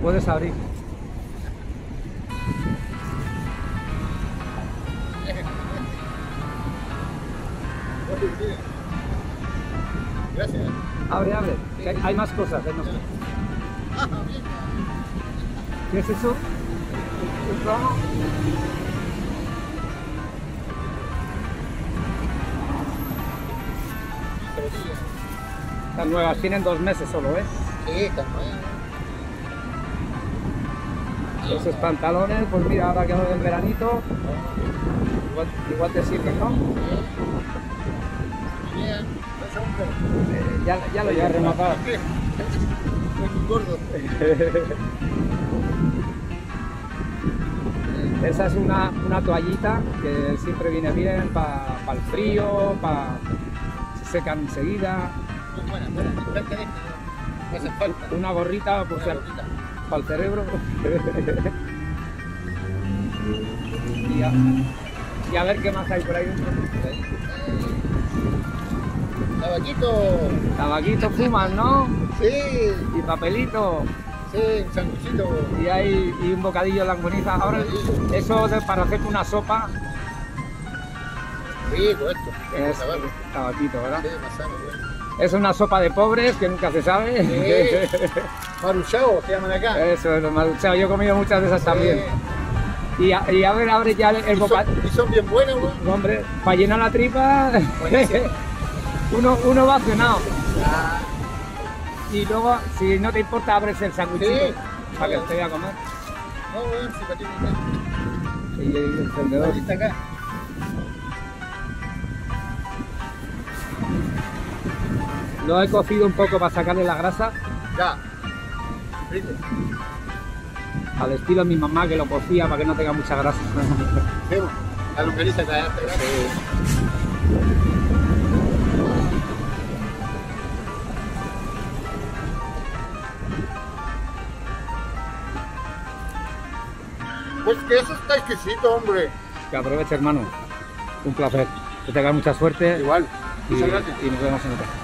Puedes abrir. Gracias. Abre, abre. Hay más cosas. Hay más cosas. ¿Qué es eso? ¿Un crono? Estas nuevas tienen 2 meses solo, ¿eh? Sí, está nueva. Esos pantalones, pues mira, ahora que no es veranito, igual te sirven, ¿no? Bien. Ya lo he rematado. Muy gordo. Esa es una toallita que siempre viene bien para el frío, se secan enseguida. Muy buena, buena. Me encanta esto. No hace falta. Una gorrita por Una gorrita. para el cerebro. Y a ver qué más hay por ahí dentro. Tabaquito. Tabaquito fuman, ¿no? Sí. Y papelito. Sí, un sanguchito. Y un bocadillo de longaniza. Ahora eso para hacer una sopa. Rico esto. Es tabaquito, ¿verdad? Sí, más sano, bueno. Es una sopa de pobres que nunca se sabe. Sí. Maruchao se llaman acá. Eso es lo maruchao. Yo he comido muchas de esas también. Y a ver, abre ya el bocadillo. ¿Y son bien buenas, ¿no? Hombre, para llenar la tripa, uno va cenado. Ah. Y luego, si no te importa, abres el sándwichito Sí. para que te voy a comer. No, bueno, si para ti no. Y el encendedor. Aquí está acá. Lo he cocido un poco para sacarle la grasa, Ya. Rico. al estilo de mi mamá que lo cocía para que no tenga mucha grasa. Vemos. La longaniza está allá. Pues que eso está exquisito, hombre. Que aproveche, hermano. Un placer. Que tengas mucha suerte. Igual. Y, Muchas gracias. y nos vemos en otra.